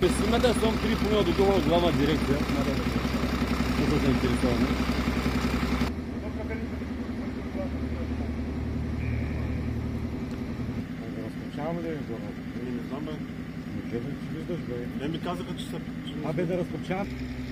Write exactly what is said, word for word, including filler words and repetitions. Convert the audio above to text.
Песимата съм три помила до долу от главна дирекция. Какво са заинтересовани? Разкопчаваме да им горе. Не знам, бе. Не виждаш, бе. Не ми казаха, че са... Абе да разкопчават.